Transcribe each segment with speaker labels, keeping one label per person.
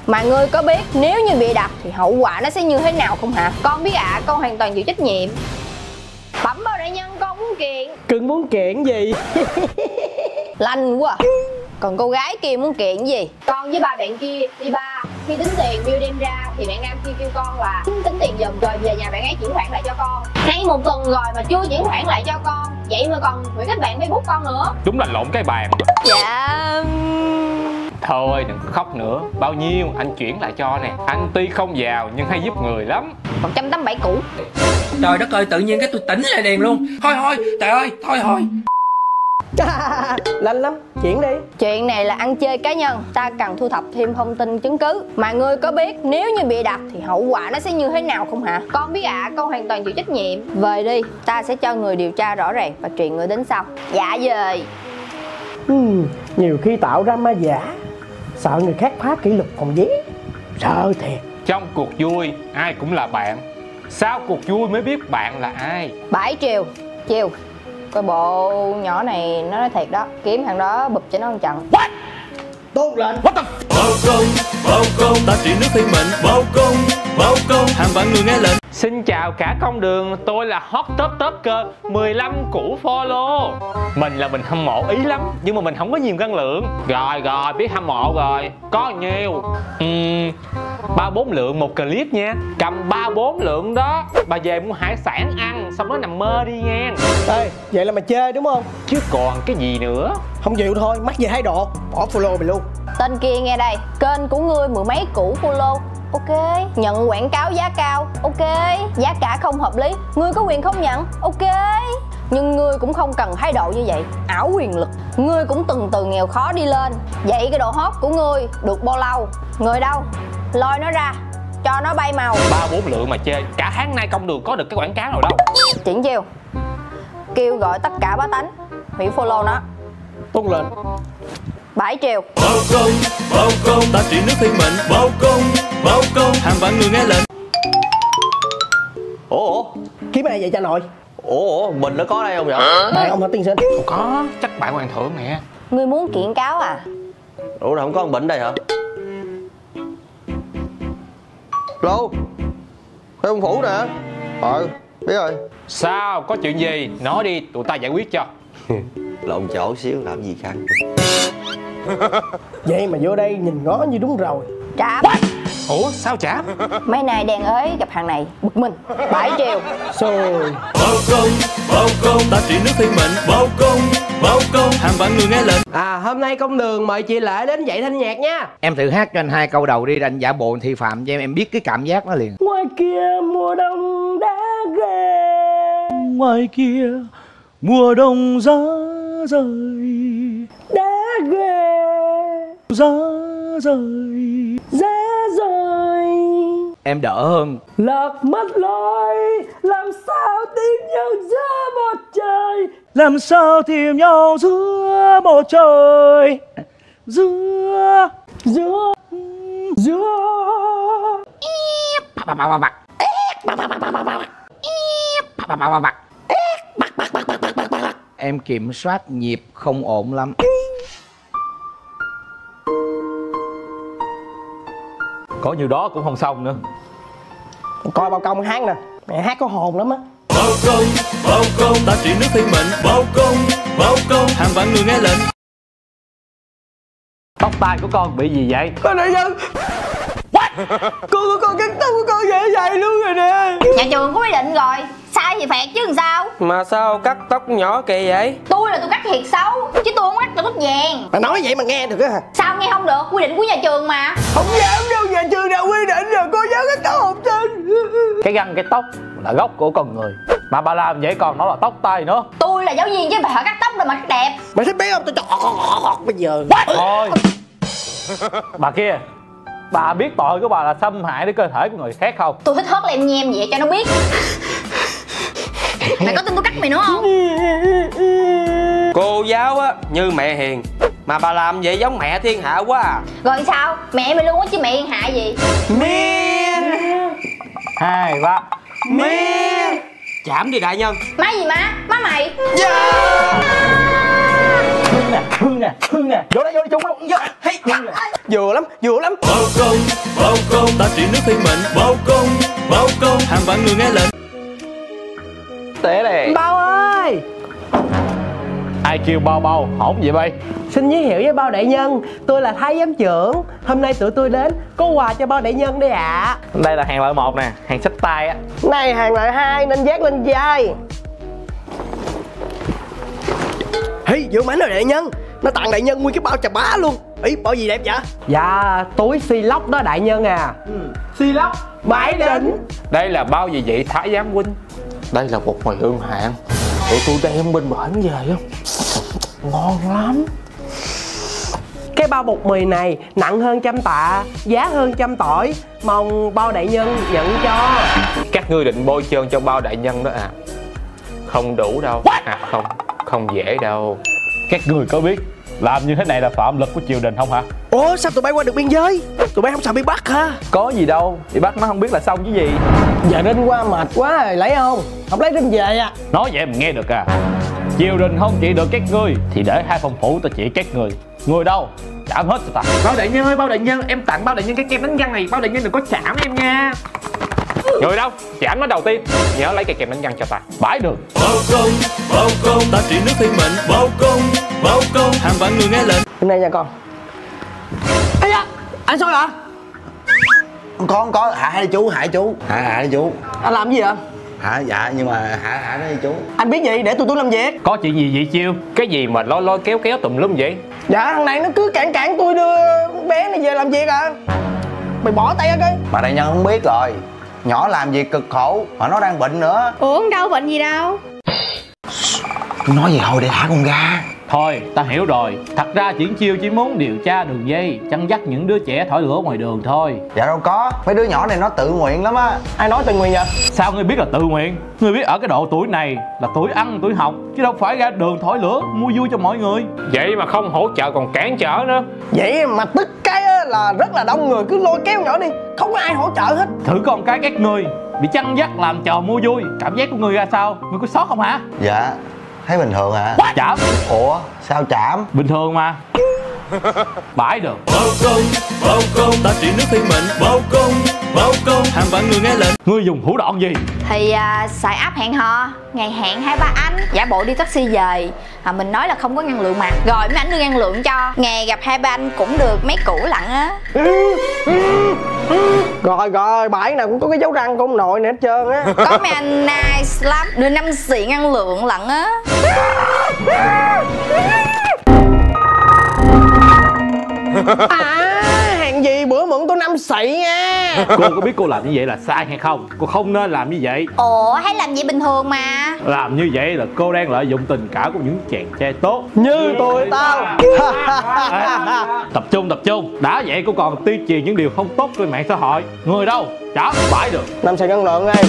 Speaker 1: Mà ngươi có biết nếu như bị đặt thì hậu quả nó sẽ như thế nào không hả? Con biết ạ, con hoàn toàn chịu trách nhiệm. Bẩm báo đại nhân, con muốn kiện.
Speaker 2: Cưng muốn kiện gì?
Speaker 1: Lanh quá. Còn cô gái kia muốn kiện gì? Con với ba bạn kia đi ba. Khi tính tiền bill đem ra thì bạn nam kia kêu con là tính tiền giùm rồi về nhà bạn ấy chuyển khoản lại cho con. Nay một tuần rồi mà chưa chuyển khoản lại cho con, vậy mà còn hủy kết bạn Facebook con nữa.
Speaker 3: Đúng là lộn cái bàn.
Speaker 1: Dạ.
Speaker 3: Thôi đừng khóc nữa. Bao nhiêu anh chuyển lại cho nè. Anh tuy không giàu nhưng hay giúp người lắm.
Speaker 1: 187 cũ.
Speaker 4: Trời đất ơi, tự nhiên cái tôi tỉnh lại liền luôn. Thôi trời ơi, thôi.
Speaker 2: Lanh lắm, chuyển đi.
Speaker 1: Chuyện này là ăn chơi cá nhân, ta cần thu thập thêm thông tin chứng cứ. Mà ngươi có biết nếu như bị đặt thì hậu quả nó sẽ như thế nào không hả? Con biết ạ, con hoàn toàn chịu trách nhiệm. Về đi, ta sẽ cho người điều tra rõ ràng và truyền người đến sau. Dạ dời.
Speaker 2: Nhiều khi tạo ra ma giả, sợ người khác phá kỷ luật phòng vé, sợ thiệt.
Speaker 3: Trong cuộc vui ai cũng là bạn, sau cuộc vui mới biết bạn là ai.
Speaker 1: 7 triệu. Chiều. Coi bộ nhỏ này nó nói thiệt đó, kiếm thằng đó bụp cho nó một trận.
Speaker 2: What? Tốt lên.
Speaker 3: What the...
Speaker 5: Bao công, ta trị nước thiên mệnh. Bao công, hàng vạn người nghe lệnh.
Speaker 3: Xin chào cả công đường, tôi là Hot Top Topker 15 củ follow. Mình hâm mộ Ý lắm, nhưng mà mình không có nhiều năng lượng. Rồi, biết hâm mộ rồi. Có nhiêu? 3-4 lượng một clip nha. Cầm 3-4 lượng đó, bà về mua hải sản ăn, xong đó nằm mơ đi nha.
Speaker 2: Ê, vậy là mày chơi đúng không?
Speaker 3: Chứ còn cái gì nữa.
Speaker 2: Không chịu thôi, mắc về 2 độ, bỏ follow mày luôn.
Speaker 1: Tên kia nghe đây, kênh của ngươi 10 mấy củ follow. Ok. Nhận quảng cáo giá cao. Ok. Giá cả không hợp lý, ngươi có quyền không nhận. Ok. Nhưng ngươi cũng không cần thái độ như vậy, ảo quyền lực. Ngươi cũng từng từ nghèo khó đi lên. Vậy cái độ hot của ngươi được bao lâu? Người đâu? Lôi nó ra, cho nó bay màu.
Speaker 3: 3-4 lượng mà chơi, cả tháng nay công đường có được cái quảng cáo nào đâu.
Speaker 1: Triển chiêu, kêu gọi tất cả bá tánh hủy follow nó.
Speaker 2: Tung lên.
Speaker 1: 7 triệu.
Speaker 5: Bao công, ta trị nước thiên mệnh. Bao công, hàng vạn người nghe lệnh.
Speaker 6: Ủa?
Speaker 2: Kiếm ai vậy cha nội?
Speaker 6: Ủa, mình nó có đây không vậy?
Speaker 2: Bạn ông hả tiên sinh?
Speaker 3: Không có, chắc bạn hoàng thượng nè.
Speaker 1: Ngươi muốn kiện cáo à?
Speaker 6: Ủa, không có con Bỉnh đây hả? Lô, thấy ông Phủ nè. Biết rồi.
Speaker 3: Sao, có chuyện gì? Nói đi, tụi ta giải quyết cho.
Speaker 6: Lộn chỗ xíu làm gì khăn.
Speaker 2: Vậy mà vô đây nhìn ngó như đúng rồi.
Speaker 1: Trảm.
Speaker 3: Ủa, sao chảm?
Speaker 1: Mấy nay đèn ới gặp hàng này, bực mình. 7 triệu.
Speaker 2: Xôi.
Speaker 5: Bao công, ta trị nước thiên mệnh. Bao công, hàng vạn người nghe lệnh.
Speaker 2: Hôm nay công đường mời chị Lệ đến dạy thanh nhạc nha.
Speaker 4: Em thử hát cho anh 2 câu đầu đi, anh giả bộ thị phạm cho em biết cái cảm giác nó liền.
Speaker 2: Ngoài kia mùa đông đã ghé.
Speaker 5: Ngoài kia mùa đông giá rời.
Speaker 2: Đã ghé.
Speaker 5: Giá rời.
Speaker 2: Giá rời.
Speaker 4: Em đỡ hơn.
Speaker 2: Lạc mất lối, làm sao tìm nhau giữa một trời.
Speaker 5: Làm sao tìm nhau giữa một trời. Giữa.
Speaker 4: Em kiểm soát nhịp không ổn lắm.
Speaker 3: Có nhiêu đó cũng không xong nữa.
Speaker 2: Coi bao công hát nè, mẹ hát có hồn lắm á.
Speaker 5: Bao công, ta trị nước thiên mệnh. Bao công, hàng vạn người nghe lệnh.
Speaker 3: Tóc tai của con bị gì vậy?
Speaker 2: Con đại nhân. What? Con cắt tóc của con dễ dày luôn rồi nè.
Speaker 1: Nhà trường có quy định rồi, sai thì phạt chứ làm sao.
Speaker 2: Mà sao cắt tóc nhỏ kỳ vậy?
Speaker 1: Tôi cắt thiệt xấu, chứ tôi không cắt tóc vàng.
Speaker 2: Mà nói vậy mà nghe được á hả?
Speaker 1: Sao nghe không được, quy định của nhà trường mà.
Speaker 2: Không dám đâu, nhà trường nào quy định rồi, cô giáo cắt tóc học sinh.
Speaker 3: Cái găng cái tóc là gốc của con người, mà bà làm vậy còn nói là tóc tai nữa.
Speaker 1: Tôi là giáo viên chứ phải cắt tóc đâu mà cắt đẹp.
Speaker 2: Mày thích biết không, tôi chọt bây giờ.
Speaker 3: Thôi bà kia, bà biết tội của bà là xâm hại đến cơ thể của người khác không?
Speaker 1: Tôi thích hớt lem nhem vậy cho nó biết. Mày có tin tôi cắt mày nữa không?
Speaker 7: Cô giáo á như mẹ hiền, mà bà làm vậy giống mẹ thiên hạ quá à.
Speaker 1: Rồi sao? Mẹ mày luôn á chứ mẹ thiên hạ gì?
Speaker 7: Miên
Speaker 3: 2, 3.
Speaker 7: Miên. Chảm đi đại nhân.
Speaker 1: Má gì má? Má mày.
Speaker 3: Hương nè, vô đây chung luôn.
Speaker 7: Hey.
Speaker 2: vừa lắm, vừa lắm.
Speaker 5: Bao công, ta trị nước thiên mệnh. Bao công, hàng vạn người nghe lệnh.
Speaker 6: Té này.
Speaker 2: Bao ơi,
Speaker 3: Ai kêu bao hổn vậy bay?
Speaker 2: xin giới thiệu với Bao đại nhân, tôi là Thái giám trưởng. Hôm nay tụi tôi đến có quà cho Bao đại nhân đây ạ.
Speaker 3: Đây là hàng loại 1 nè, hàng xách tay á.
Speaker 2: Này hàng loại 2 nên vác lên vai. Hey, vừa mảnh rồi đại nhân, nó tặng đại nhân nguyên cái bao chà bá luôn. Ý, bao gì đẹp vậy? Dạ, túi xi lóc đó đại nhân à. Xi lóc, bãi đỉnh.
Speaker 3: Đây là bao gì vậy Thái giám huynh? Đây là bột mì ương hạn. Tụi tôi đem bên bển về á, ngon lắm.
Speaker 2: Cái bao bột mì này nặng hơn 100 tạ, giá hơn 100 tỏi. Mong Bao đại nhân nhận cho.
Speaker 3: Các ngươi định bôi trơn cho bao đại nhân đó à? Không đủ đâu. À không dễ đâu. Các ngươi có biết làm như thế này là phạm luật của triều đình không hả?
Speaker 2: Ủa sao tụi bay qua được biên giới? Tụi bay không sợ bị bắt hả?
Speaker 3: Có gì đâu, bị bắt nó không biết là xong chứ gì.
Speaker 2: Giờ đến qua mệt quá rồi, lấy không? Không lấy đến về à?
Speaker 3: Nói vậy mình nghe được à? Triều đình không trị được các ngươi thì để hai phòng phủ ta trị các ngươi. Người đâu? Chạm hết cho ta.
Speaker 4: Bao đại nhân ơi, bao đại nhân, em tặng bao đại nhân cái kem đánh răng này. Bao đại nhân đừng có chạm em nha.
Speaker 3: Người đâu? Chạm nó đầu tiên. Nhớ lấy cây kèm đánh răng cho ta. Bãi đường.
Speaker 5: Bao công, ta trị nước thiên mệnh. Bao công, hàng vạn người nghe lệnh.
Speaker 2: Hôm nay nha con. Ây da, anh sao vậy?
Speaker 6: Không có, hạ đi chú, hạ đi chú.
Speaker 2: Anh làm gì vậy?
Speaker 6: Hạ, dạ, nhưng mà hạ đó đi chú.
Speaker 2: Anh biết gì để tụi tôi làm việc?
Speaker 3: Có chuyện gì vậy Chiêu? Cái gì mà lôi kéo tùm lum vậy?
Speaker 2: Dạ thằng này nó cứ cản tôi đưa con bé này về làm việc à. Mày bỏ tay ra coi.
Speaker 6: Mà đại nhân không biết rồi, nhỏ làm việc cực khổ mà nó đang bệnh nữa.
Speaker 1: Ủa đâu bệnh gì đâu.
Speaker 6: Nói gì thôi để thả con ra.
Speaker 3: Thôi, ta hiểu rồi. Thật ra Triển Chiêu chỉ muốn điều tra đường dây, chăn dắt những đứa trẻ thổi lửa ngoài đường thôi.
Speaker 6: Dạ đâu có, mấy đứa nhỏ này nó tự nguyện lắm á.
Speaker 2: Ai nói tự nguyện vậy?
Speaker 3: Sao ngươi biết là tự nguyện? Ngươi biết ở cái độ tuổi này là tuổi ăn, tuổi học, chứ đâu phải ra đường thổi lửa, mua vui cho mọi người. Vậy mà không hỗ trợ còn cản trở nữa.
Speaker 2: Vậy mà tức cái là rất là đông người cứ lôi kéo nhỏ đi, không có ai hỗ trợ hết.
Speaker 3: Thử con cái các ngươi bị chăn dắt làm trò mua vui, cảm giác của ngươi ra sao? Ngươi có sót không hả?
Speaker 6: Dạ, thấy bình thường hả?
Speaker 3: Chạm.
Speaker 6: Ủa, sao chạm?
Speaker 3: Bình thường mà. Bãi được.
Speaker 5: Bao công, ta trị nước thiên mệnh. Bao công, hàng vạn người nghe lệnh.
Speaker 3: Ngươi dùng thủ đoạn gì?
Speaker 1: Thì xài app hẹn hò, ngày hẹn 2-3 anh, giả bộ đi taxi về. Mình nói là không có ngăn lượng mặt, rồi mấy anh đưa ngăn lượng cho. Ngày gặp 2-3 anh cũng được mấy củ lận á.
Speaker 2: Rồi, bãi nào cũng có cái dấu răng của ông nội này hết trơn á.
Speaker 1: Có mấy anh nice lắm, đưa 5 xị ngăn lượng lận á.
Speaker 2: Hàng gì bữa mượn tôi 5 xị nha.
Speaker 3: Cô có biết cô làm như vậy là sai hay không? Cô không nên làm như vậy.
Speaker 1: Ủa, thấy làm gì bình thường mà.
Speaker 3: Làm như vậy là cô đang lợi dụng tình cảm của những chàng trai tốt
Speaker 2: Như tụi tao.
Speaker 3: Tập trung. Đã vậy cô còn tuyên truyền những điều không tốt trên mạng xã hội. Người đâu? Chả bãi được.
Speaker 2: 5 xị ngân lượng đây.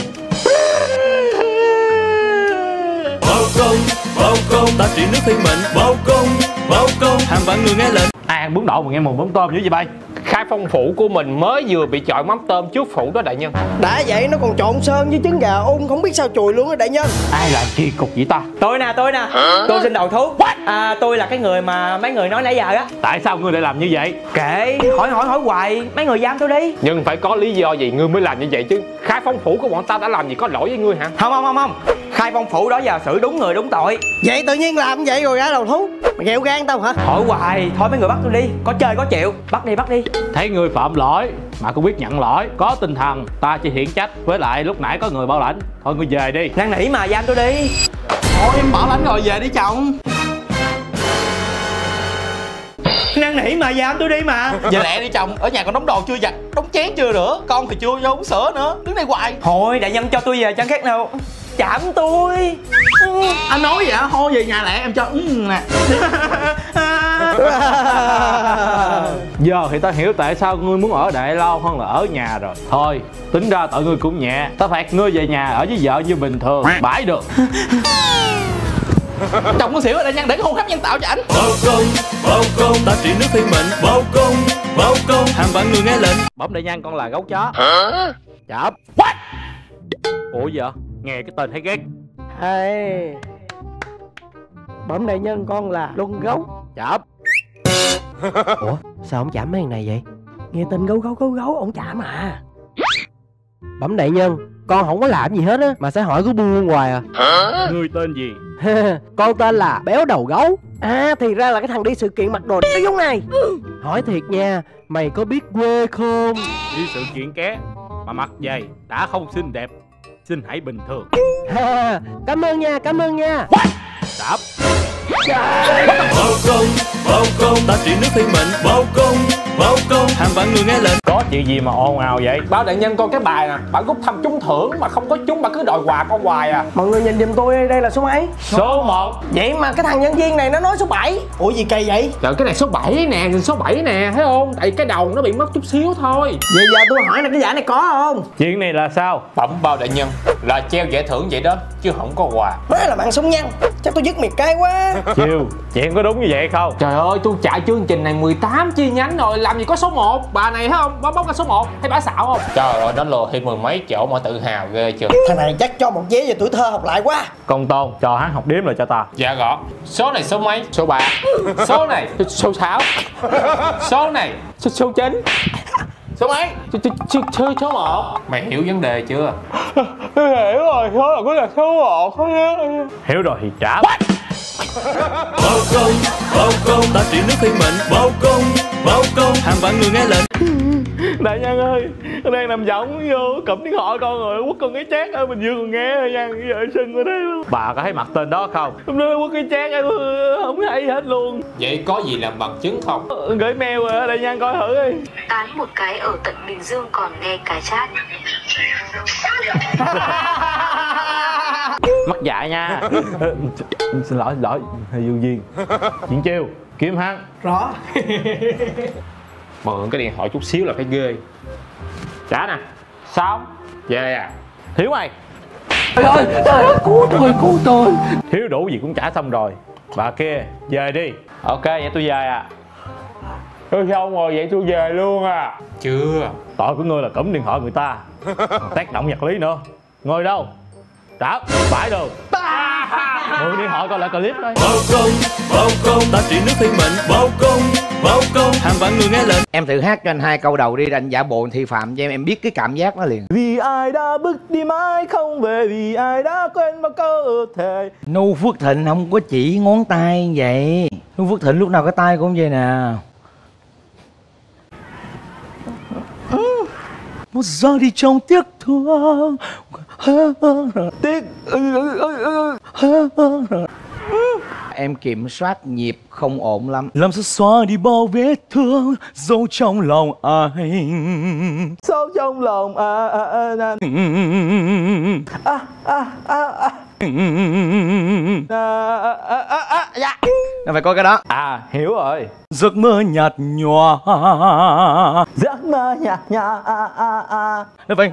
Speaker 5: Bao công, ta trị nước thiên mệnh. Bao công, hàng vạn người nghe lệnh.
Speaker 3: Ai bún đậu mà nghe mùi mắm tôm dữ vậy bay? Khai phong phủ của mình mới vừa bị chọi mắm tôm trước phủ đó đại nhân.
Speaker 2: Đã vậy nó còn trộn sơn với trứng gà không biết sao chùi luôn á đại nhân.
Speaker 3: Ai làm kỳ cục vậy ta?
Speaker 7: Tôi nè, tôi xin đầu thú. Tôi là cái người mà mấy người nói nãy giờ á.
Speaker 3: Tại sao ngươi lại làm như vậy?
Speaker 7: Kệ, hỏi hoài, mấy người giam tôi đi.
Speaker 3: Nhưng phải có lý do gì ngươi mới làm như vậy chứ. Khai phong phủ của bọn ta đã làm gì có lỗi với ngươi hả?
Speaker 7: Không. Khai phong phủ đó giờ xử đúng người đúng tội.
Speaker 2: Vậy tự nhiên làm vậy rồi ra đầu thú. Mày ghẹo gan tao hả?
Speaker 7: Hỏi hoài, thôi mấy người bắt tôi đi. Có chơi có chịu, bắt đi.
Speaker 3: Thấy ngươi phạm lỗi mà cũng biết nhận lỗi, có tinh thần, ta chỉ hiển trách. Với lại lúc nãy có người bảo lãnh, thôi ngươi về đi.
Speaker 7: Năn nỉ mà giam tôi đi.
Speaker 3: Thôi em bảo lãnh rồi, về đi chồng.
Speaker 7: Năn nỉ mà giam tôi đi mà.
Speaker 8: Về lẹ đi chồng, ở nhà còn đóng đồ chưa giặt, đóng chén chưa rửa, con thì chưa vô uống sữa nữa, đứng đây hoài.
Speaker 7: Thôi đại nhân cho tôi về chẳng khác nào chạm tôi.
Speaker 8: Anh nói vậy hả? Thôi về nhà lẹ em cho nè.
Speaker 3: Giờ thì ta hiểu tại sao ngươi muốn ở Đại Lao hơn là ở nhà rồi. Thôi, tính ra tội ngươi cũng nhẹ. Ta phạt ngươi về nhà ở với vợ như bình thường. Bãi được.
Speaker 8: Chồng con xỉu rồi đại nhân, để hôn hấp nhân tạo cho ảnh.
Speaker 5: Bao công, ta trị nước thiên mệnh. Bao công, hàng vạn người nghe lệnh.
Speaker 3: Bẩm đại nhân, con là gấu chó. Chậm. Ủa vậy? Nghe cái tên thấy ghét.
Speaker 2: Bẩm đại nhân con là Luân Gấu.
Speaker 3: Chậm.
Speaker 2: Ủa sao ông chạm mấy thằng này vậy? Nghe tin gấu ông chạm à. Bẩm đại nhân, con không có làm gì hết á mà sẽ hỏi cứ buông hoài à.
Speaker 5: Ngươi tên gì?
Speaker 2: Con tên là Béo Đầu Gấu. À thì ra là cái thằng đi sự kiện mặc đồ giống này. Hỏi thiệt nha, mày có biết quê không?
Speaker 5: Đi sự kiện ké mà mặc vậy đã không xinh đẹp, xin hãy bình thường.
Speaker 2: Cảm ơn nha.
Speaker 5: Đáp. Bao công, ta trị nước thiên mệnh. Bao công, hàng vạn người nghe lệnh.
Speaker 3: Có chuyện gì mà ồn ào vậy? Báo đại nhân coi cái bài nè, bạn rút thăm trúng thưởng mà không có trúng, bạn cứ đòi quà con hoài à.
Speaker 2: Mọi người nhìn giùm tôi, đây là số mấy?
Speaker 3: Số 1.
Speaker 2: Vậy mà cái thằng nhân viên này nó nói số 7. Ủa gì kỳ vậy?
Speaker 3: Trời, cái này số 7 nè, số 7 nè, thấy không? Tại cái đầu nó bị mất chút xíu thôi.
Speaker 2: Vậy giờ tôi hỏi là cái giải này có không?
Speaker 3: Chuyện này là sao?
Speaker 8: Bẩm bao đại nhân, là treo giải thưởng vậy đó, chứ không có quà.
Speaker 2: Đó là bạn sống nhăn. Chắc tôi dứt miệt cái quá.
Speaker 3: Chiều, chuyện có đúng như vậy không? Trời ơi, tôi chạy chương trình này 18 chi nhánh rồi, làm gì có số 1. Bà này thấy không? Bóc cái số 1, thấy bà xạo không?
Speaker 8: Trời ơi, nó lừa thêm mười mấy chỗ mà tự hào ghê chưa.
Speaker 2: Thằng này chắc cho một vé về tuổi thơ học lại quá.
Speaker 3: Công Tôn, cho hắn học điếm lại cho ta.
Speaker 8: Dạ rõ. Số này số mấy?
Speaker 3: Số 3. Số này số 6. Số này số 9.
Speaker 8: Số mấy?
Speaker 3: Số 1.
Speaker 8: Mày hiểu vấn đề chưa?
Speaker 3: Hiểu rồi, số là cứ là số 1 thôi. Hiểu rồi thì trả.
Speaker 5: Bao công, ta trị nước thiên mệnh. Bao công, hàng vạn người nghe lệnh.
Speaker 3: Đại nhân ơi, con đang nằm võng vô cụm tiếng họ con rồi, quất con cái chát ở Bình Dương còn nghe đại nhân, giờ sưng rồi đấy luôn. Bà có thấy mặt tên đó không? Hôm nay quất cái chát không thấy hết luôn.
Speaker 8: Vậy có gì làm bằng chứng không?
Speaker 3: Gửi mail rồi đại nhân coi thử đi.
Speaker 9: Tán một cái ở tận Bình Dương còn nghe cái chat.
Speaker 3: Mắc dại nha. Xin lỗi vô duyên. Chuyện chiêu kiếm hắn.
Speaker 2: Rõ.
Speaker 3: Mượn cái điện thoại chút xíu là phải ghê. Trả nè. Xong về à? Thiếu mày.
Speaker 4: Trời ơi, cứu tôi.
Speaker 3: Thiếu đủ gì cũng trả xong rồi. Bà kia về đi. Ok vậy tôi về à. Tôi xong rồi vậy tôi về luôn à.
Speaker 8: Chưa.
Speaker 3: Tội của ngươi là cụm điện thoại người ta. Tác động vật lý nữa. Ngồi đâu? Trả phải đường. Mượn điện thoại coi lại clip đây.
Speaker 5: Bao công, ta trị nước thiên mệnh. Bao công, hàng vạn người nghe lệnh.
Speaker 6: Em thử hát cho anh 2 câu đầu đi, anh giả bộ thị phạm cho em biết cái cảm giác đó liền.
Speaker 3: Vì ai đã bước đi mãi không về, vì ai đã quên bao câu thề.
Speaker 6: Nu Phước Thịnh không có chỉ ngón tay vậy. Nu Phước Thịnh lúc nào cái tay cũng vậy nè. Một giờ đi trong tiếc thương. Tiếc. Em kiểm soát nhịp không ổn lắm. Làm sao xóa đi bao vết thương giấu trong lòng anh.
Speaker 3: Sâu trong lòng
Speaker 6: dạ. Nó phải có cái đó.
Speaker 3: À hiểu rồi.
Speaker 6: Giấc mơ nhạt nhòa.
Speaker 2: Giấc mơ nhạt nhòa.
Speaker 6: Nó phải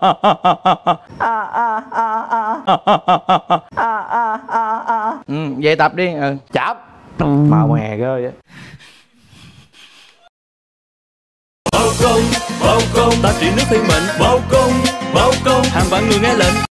Speaker 6: về tập đi.
Speaker 3: Chạp. Màu mè ghê vậy.
Speaker 5: Bao công, ta trị nước thiên mệnh. Bao công, hàng vạn người nghe lệnh.